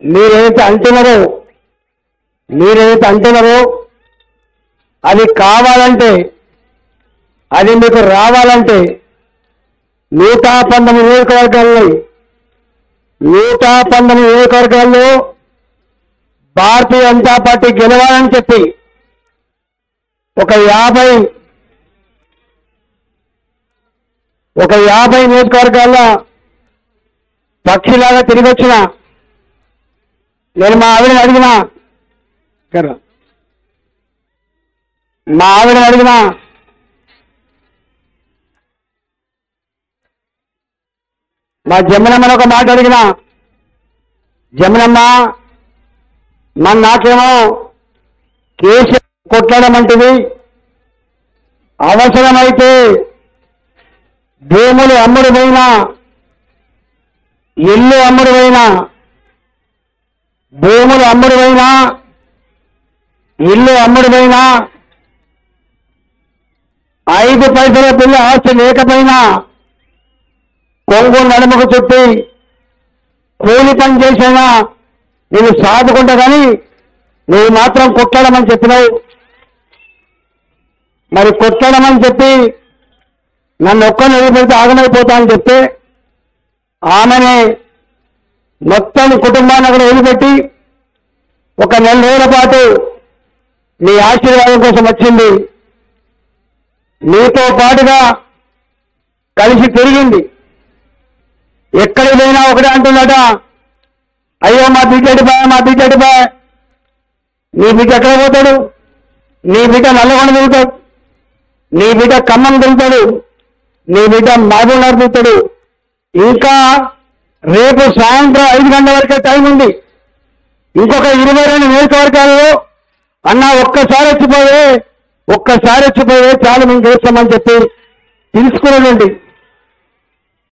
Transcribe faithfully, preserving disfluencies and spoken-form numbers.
మీరేదైతే అంటున్నారో మీరేదైతే అంటున్నారో అది కావాలంటే అది మీకు రావాలంటే నూట పంతొమ్మిది నియోజకవర్గాల్లో నూట పంతొమ్మిది నియోజకవర్గాల్లో భారతీయ జనతా పార్టీ గెలవాలని చెప్పి ఒక యాభై ఒక యాభై నియోజకవర్గాల్లో పక్షిలాగా తిరిగి వచ్చిన నేను మా ఆవిడని అడిగినా మా ఆవిడని అడిగినా మా జమునమ్మని ఒక మాట అడిగినా, జమునమ్మ మన నాకేమో కేసు కొట్టడం అంటివి, అవసరమైతే భూములు అమ్ముడు పోయినా ఇల్లు అమ్ముడు పోయినా భూములు అమ్ముడు పోయినా ఇల్లు అమ్ముడు పోయినా ఐదు పైసల పిల్ల ఆస్తి లేకపోయినా కొంగు నడుముకు చుట్టి కూలి పని చేసినా నేను సాదుకుంటా కానీ నువ్వు మాత్రం కొట్టడమని చెప్పినావు. మరి కొట్టడమని చెప్పి నన్ను ఒక్కరిని వదిలిపెడితే ఆగమైపోతా అని చెప్తే ఆమెనే మొత్తం కుటుంబాన్ని అక్కడ వదిలిపెట్టి ఒక నెల రోజుల పాటు నీ ఆశీర్వాదం కోసం వచ్చింది. నీతో పాటుగా కలిసి తిరిగింది. ఎక్కడికి పోయినా ఒకటే అంటున్నట, అయ్యో మా బిడ్డ బాయ్ మా బిడ్డ బాయ్. నీ బిడ్డ ఎక్కడ పోతాడు? నీ బిడ్డ నల్లగొండ తిరుగుతాడు, నీ బిడ్డ ఖమ్మం తిరుగుతాడు, నీ బిడ్డ మహబూబ్నగర్ తిరుగుతాడు. ఇంకా రేపు సాయంత్రం ఐదు గంటల వరకే టైం ఉంది. ఇంకొక ఇరవై రెండు నియోజకవర్గాల్లో అన్న ఒక్కసారి వచ్చిపోయే ఒక్కసారి వచ్చిపోయే చాలు మేము చేస్తామని చెప్పి తెలుసుకునేదండి.